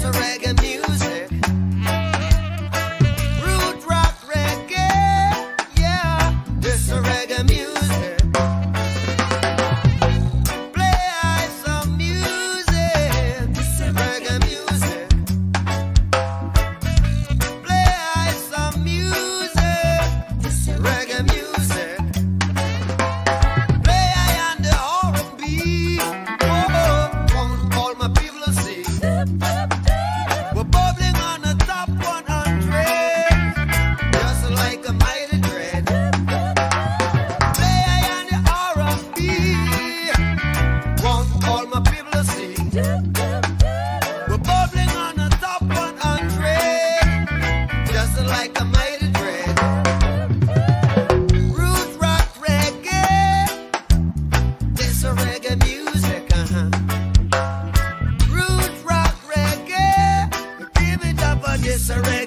This a reggae music. Root rock reggae. Yeah, this a reggae music. Play some music. This a reggae music. Play some music. This a reggae music. Play on the R&B. Oh, all my people to see. We're bubbling on the top 100, just like a mighty dread. Play on the R&B. Want all my people to see. We're bubbling on the top 100, just like a mighty dread. Root rock reggae. This a reggae music, Root rock reggae. Give it up for this reggae.